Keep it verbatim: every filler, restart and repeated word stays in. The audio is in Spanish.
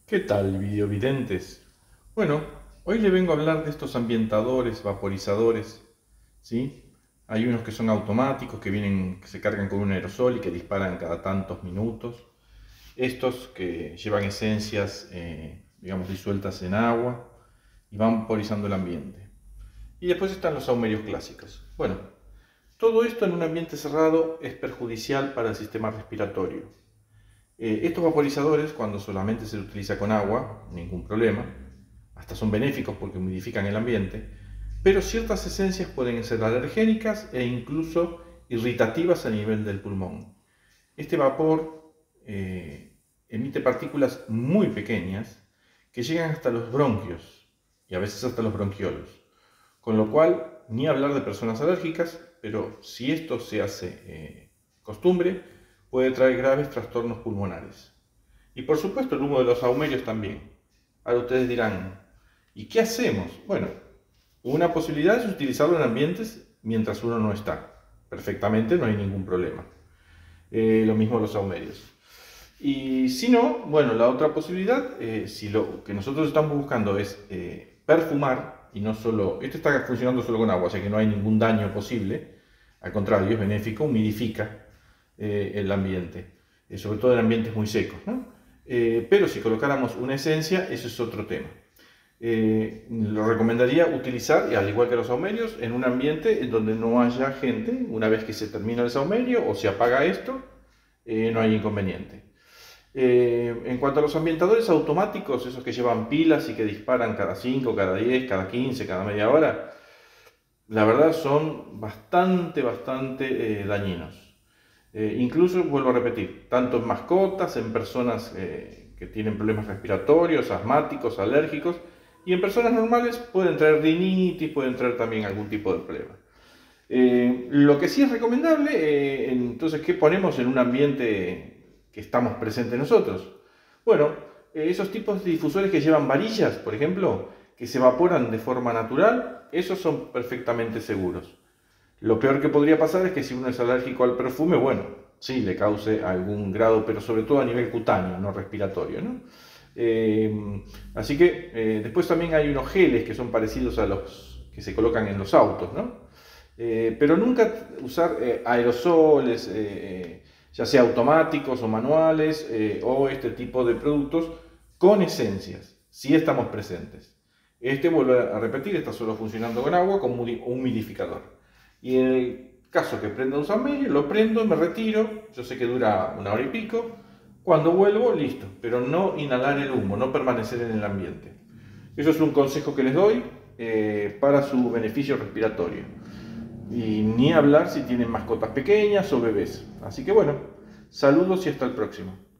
¿Qué tal, videovidentes? Bueno, hoy le vengo a hablar de estos ambientadores, vaporizadores, ¿sí? Hay unos que son automáticos, que vienen, que se cargan con un aerosol y que disparan cada tantos minutos. Estos que llevan esencias, eh, digamos, disueltas en agua y van vaporizando el ambiente. Y después están los saumerios clásicos. Bueno, todo esto en un ambiente cerrado es perjudicial para el sistema respiratorio. Eh, estos vaporizadores, cuando solamente se utiliza con agua, ningún problema, hasta son benéficos porque humidifican el ambiente, pero ciertas esencias pueden ser alergénicas e incluso irritativas a nivel del pulmón. Este vapor eh, emite partículas muy pequeñas que llegan hasta los bronquios y a veces hasta los bronquiolos, con lo cual ni hablar de personas alérgicas, pero si esto se hace eh, costumbre, puede traer graves trastornos pulmonares. Y por supuesto el humo de los sahumerios también. Ahora ustedes dirán, ¿y qué hacemos? Bueno, una posibilidad es utilizarlo en ambientes mientras uno no está. Perfectamente, no hay ningún problema. Eh, lo mismo los sahumerios. Y si no, bueno, la otra posibilidad, eh, si lo que nosotros estamos buscando es eh, perfumar, y no solo, esto está funcionando solo con agua, o sea que no hay ningún daño posible, al contrario, es benéfico, humidifica eh, el ambiente, eh, sobre todo en ambientes muy secos, ¿no? Eh, pero si colocáramos una esencia, eso es otro tema. Eh, lo recomendaría utilizar, al igual que los saumerios, en un ambiente en donde no haya gente. Una vez que se termina el saumerio o se apaga esto, eh, no hay inconveniente. Eh, en cuanto a los ambientadores automáticos, esos que llevan pilas y que disparan cada cinco, cada diez, cada quince, cada media hora, la verdad son bastante, bastante eh, dañinos. Eh, incluso, vuelvo a repetir, tanto en mascotas, en personas eh, que tienen problemas respiratorios, asmáticos, alérgicos, y en personas normales pueden traer rinitis, pueden traer también algún tipo de problema. Eh, lo que sí es recomendable, eh, entonces, ¿qué ponemos en un ambiente que estamos presentes nosotros? Bueno, eh, esos tipos de difusores que llevan varillas, por ejemplo, que se evaporan de forma natural, esos son perfectamente seguros. Lo peor que podría pasar es que si uno es alérgico al perfume, bueno, sí, le cause algún grado, pero sobre todo a nivel cutáneo, no respiratorio, ¿no? Eh, así que eh, después también hay unos geles que son parecidos a los que se colocan en los autos, ¿no? Eh, pero nunca usar eh, aerosoles, eh, eh, ya sea automáticos o manuales, eh, o este tipo de productos con esencias, si estamos presentes. Este, vuelvo a repetir, está solo funcionando con agua, como un humidificador. Y en el caso que prenda un saumerio, lo prendo, me retiro, yo sé que dura una hora y pico, cuando vuelvo, listo, pero no inhalar el humo, no permanecer en el ambiente. Eso es un consejo que les doy eh, para su beneficio respiratorio. Y ni hablar si tienen mascotas pequeñas o bebés. Así que bueno, saludos y hasta el próximo.